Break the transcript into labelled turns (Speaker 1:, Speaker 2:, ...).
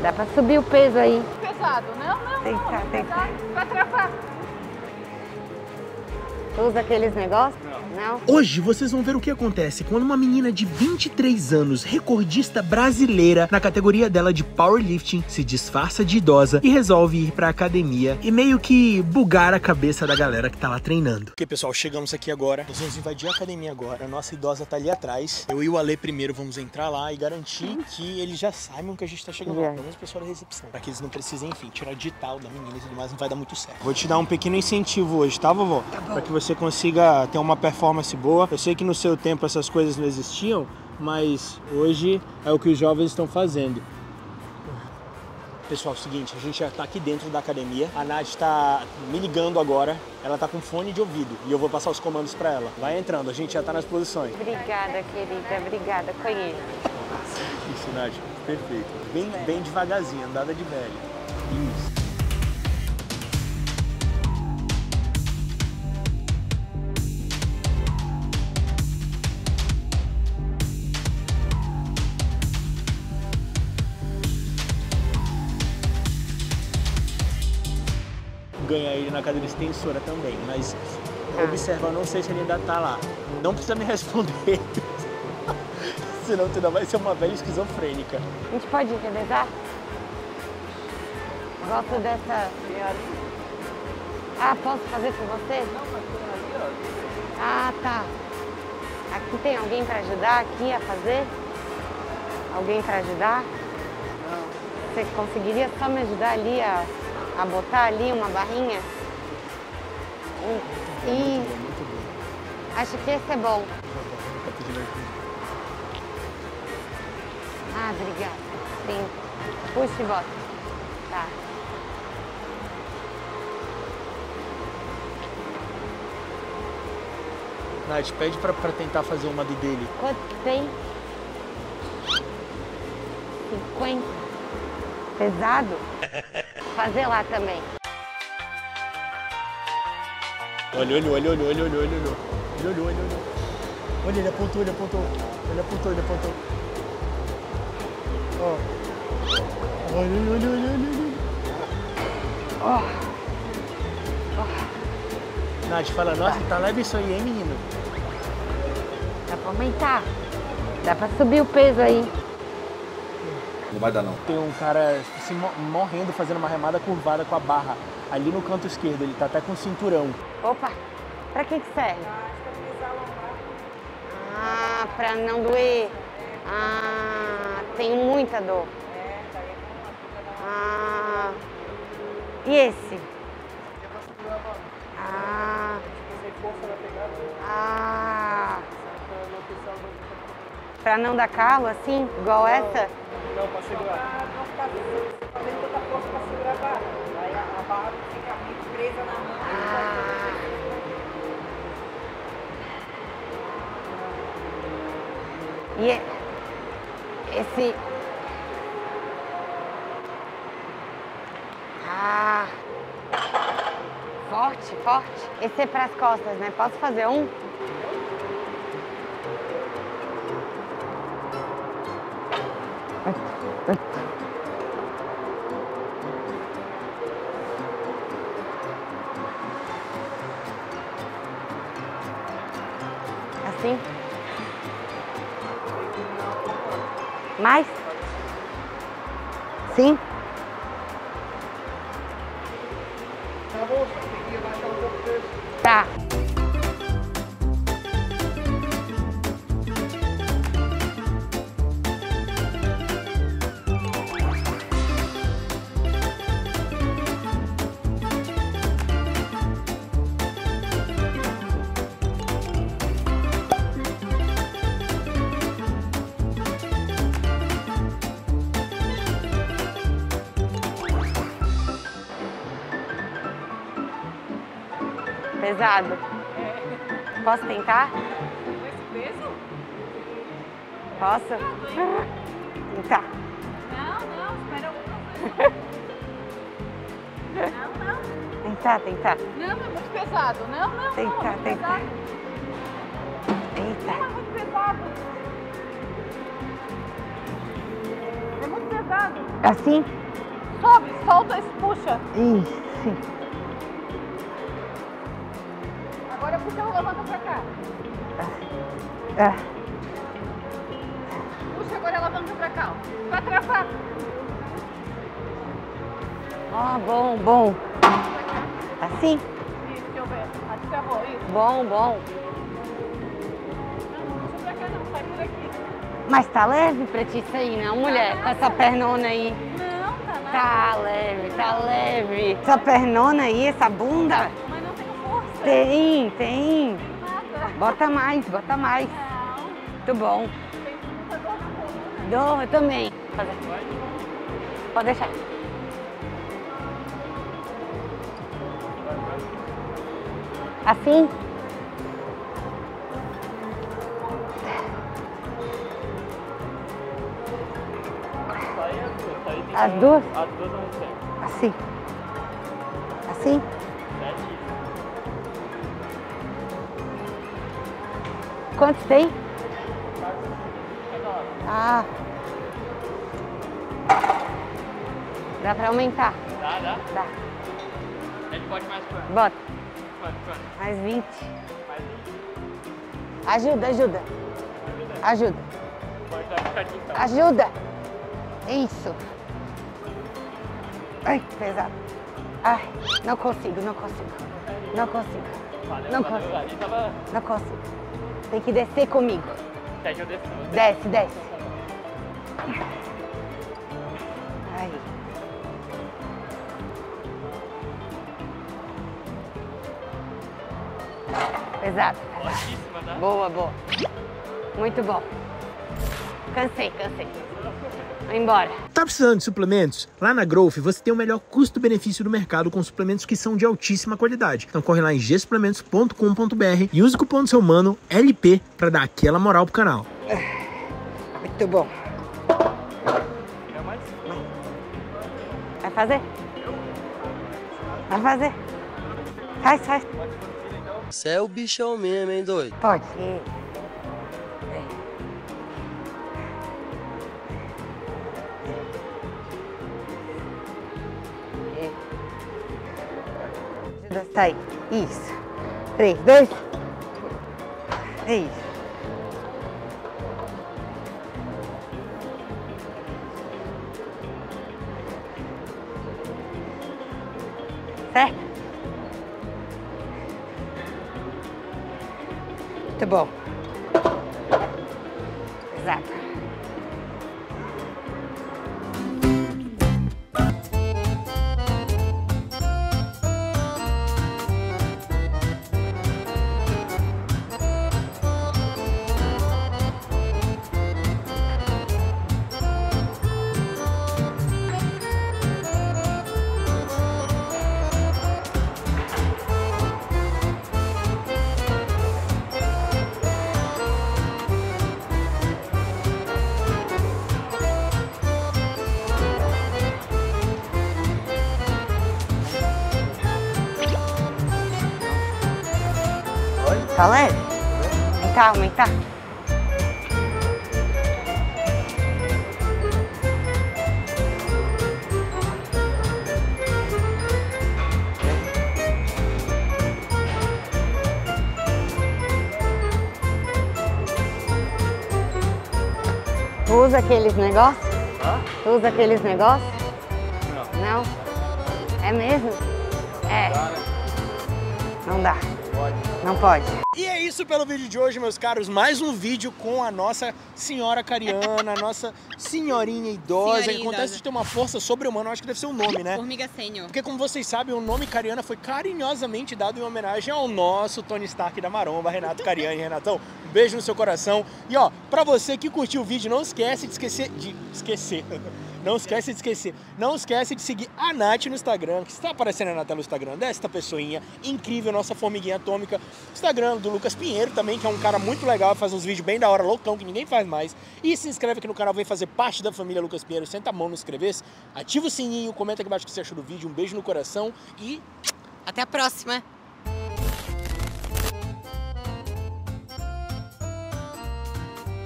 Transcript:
Speaker 1: Dá pra subir o peso aí.
Speaker 2: Pesado. Não,
Speaker 1: Tentar,
Speaker 2: não
Speaker 1: tentar.
Speaker 2: vai travar.
Speaker 1: Tu usa aqueles negócios? Não.
Speaker 3: Hoje vocês vão ver o que acontece quando uma menina de 23 anos, recordista brasileira na categoria dela de powerlifting, se disfarça de idosa e resolve ir pra academia e meio que bugar a cabeça da galera que tá lá treinando. Ok, pessoal, chegamos aqui agora. Nós vamos invadir a academia agora. A nossa idosa tá ali atrás. Eu e o Ale primeiro vamos entrar lá e garantir que eles já saibam que a gente tá chegando lá. Pelo menos o pessoal da recepção. Pra que eles não precisem, enfim, tirar digital da menina e tudo mais, não vai dar muito certo. Vou te dar um pequeno incentivo hoje, tá, vovó? Tá bom. Pra que você consiga ter uma performance boa. Eu sei que no seu tempo essas coisas não existiam, mas hoje é o que os jovens estão fazendo. Pessoal, é o seguinte, a gente já tá aqui dentro da academia. A Nath tá me ligando agora. Ela tá com fone de ouvido e eu vou passar os comandos pra ela. Vai entrando, a gente já tá nas posições.
Speaker 1: Obrigada, querida. Obrigada. Conheço.
Speaker 3: Isso, Nath. Perfeito. Bem devagarzinho, andada de velho. Isso. Ganhar ele na cadeira extensora também, mas observa, eu não sei se ele ainda tá lá. Não precisa me responder, senão tu ainda vai ser uma velha esquizofrênica.
Speaker 1: A gente pode revezar? Gosto dessa... Ah, posso fazer com você? Ah, tá. Aqui tem alguém pra ajudar aqui a fazer? Alguém pra ajudar? Você conseguiria só me ajudar ali a botar ali uma barrinha? E acho que esse é bom. Ah, obrigada. Sim. Puxa e bota. Tá.
Speaker 3: Nath, pede pra tentar fazer uma do dele.
Speaker 1: Quanto tem? 50. Pesado? Fazer lá também.
Speaker 3: Olha. Olha, ele apontou. Ó. Olha. Nath, fala, nossa, tá leve isso aí, hein, menino?
Speaker 1: Dá pra aumentar. Dá pra subir o peso aí.
Speaker 4: Não vai dar, não.
Speaker 3: Tem um cara se morrendo fazendo uma remada curvada com a barra ali no canto esquerdo. Ele tá até com o cinturão.
Speaker 1: Opa, pra que serve? Ah, pra não doer. Ah, tenho muita dor. Ah, e esse? Pra não dar calo assim, igual essa?
Speaker 2: Não, pra segurar. Não ficar fazendo tanta força pra segurar a barra. Aí a barra fica muito presa na mão.
Speaker 1: E esse... Ah... Forte. Esse é pras costas, né? Posso fazer um? Assim? Mais? Sim?
Speaker 2: Tá bom, só tem que abaixar um pouco o peso.
Speaker 1: Tá. Pesado. Posso tentar?
Speaker 2: Com esse peso?
Speaker 1: Posso? Tentar.
Speaker 2: Não, espera um.
Speaker 1: Tentar.
Speaker 2: Não, é muito pesado. Não.
Speaker 1: Tentar.
Speaker 2: Pesado.
Speaker 1: Eita.
Speaker 2: É muito pesado. É muito pesado. sentado?
Speaker 1: Assim?
Speaker 2: Sobe, solta e puxa.
Speaker 1: Isso.
Speaker 2: Agora puxa a alavanca pra cá.
Speaker 1: Ah.
Speaker 2: Puxa agora a alavanca pra cá, ó. Pra travar.
Speaker 1: Ó, bom, bom. Assim?
Speaker 2: Isso, deixa eu ver. Travou, isso.
Speaker 1: Bom, bom.
Speaker 2: Não, não puxa pra cá não, sai por aqui.
Speaker 1: Mas tá leve pra ti isso aí, não, mulher? Com essa pernona aí.
Speaker 2: Não, tá nada.
Speaker 1: Tá leve, tá leve. Essa pernona aí, essa bunda.
Speaker 2: Mas não tem força.
Speaker 1: Tem, tem.
Speaker 2: Nada.
Speaker 1: Bota mais, bota mais.
Speaker 2: Não,
Speaker 1: Muito bom.
Speaker 2: tem muita dor na coluna.
Speaker 1: Dou, eu também. Pode deixar. Assim? As duas?
Speaker 5: As duas não tem.
Speaker 1: Assim. Assim? Quantos tem? Ah. Dá pra aumentar?
Speaker 5: Dá, dá?
Speaker 1: Dá.
Speaker 5: A gente pode mais quanto?
Speaker 1: Bota.
Speaker 5: Quanto?
Speaker 1: Mais 20.
Speaker 5: Mais 20?
Speaker 1: Ajuda, ajuda. Ajuda.
Speaker 5: Pode dar um cadinho então.
Speaker 1: Ajuda. Isso. Ai, que pesado. Ai, não consigo, não consigo. Não consigo.
Speaker 5: Valeu,
Speaker 1: Não
Speaker 5: valeu.
Speaker 1: consigo.
Speaker 5: Ali tava...
Speaker 1: Não consigo. Tem que descer comigo.
Speaker 5: Quer que eu desça?
Speaker 1: Desce, desce. Ai. Pesado.
Speaker 5: Ótima, tá?
Speaker 1: Boa, boa. Muito bom. Cansei, cansei. Vou embora.
Speaker 3: Tá precisando de suplementos? Lá na Growth você tem o melhor custo-benefício do mercado com suplementos que são de altíssima qualidade. Então corre lá em gsuplementos.com.br e use o cupom do seu mano LP para dar aquela moral pro canal.
Speaker 1: Muito bom.
Speaker 5: Quer mais?
Speaker 1: Vai fazer? Vai fazer. Faz, faz.
Speaker 6: Você é o bichão mesmo, hein, doido?
Speaker 1: Pode. Tá aí. Isso. 3, 2. É isso. Certo? Muito bom. Exato. Tá leve? Aumentar, aumentar. Tu usa aqueles negócios?
Speaker 5: Hã?
Speaker 1: Tu usa aqueles negócios?
Speaker 5: Não.
Speaker 1: Não? É mesmo? É. Não dá. Não pode.
Speaker 3: E é isso pelo vídeo de hoje, meus caros. Mais um vídeo com a nossa senhora Cariana, a nossa senhorinha idosa.
Speaker 7: Senhorinha
Speaker 3: Que acontece
Speaker 7: idosa.
Speaker 3: de ter uma força sobre-humana, eu acho que deve ser o nome, né?
Speaker 7: Formiga sênior.
Speaker 3: Porque, como vocês sabem, o nome Cariana foi carinhosamente dado em homenagem ao nosso Tony Stark da Maromba, Renato Cariani. Renatão, um beijo no seu coração. E ó, pra você que curtiu o vídeo, não esquece de esquecer. Não esquece de esquecer. Não esquece de seguir a Nath no Instagram, que está aparecendo aí na tela do Instagram desta pessoinha incrível, nossa formiguinha atômica. Instagram do Lucas Pinheiro também, que é um cara muito legal, faz uns vídeos bem da hora, loucão, que ninguém faz mais. E se inscreve aqui no canal, vem fazer parte da família Lucas Pinheiro. Senta a mão no inscrever-se, ativa o sininho, comenta aqui embaixo o que você achou do vídeo. Um beijo no coração e
Speaker 7: Até a próxima.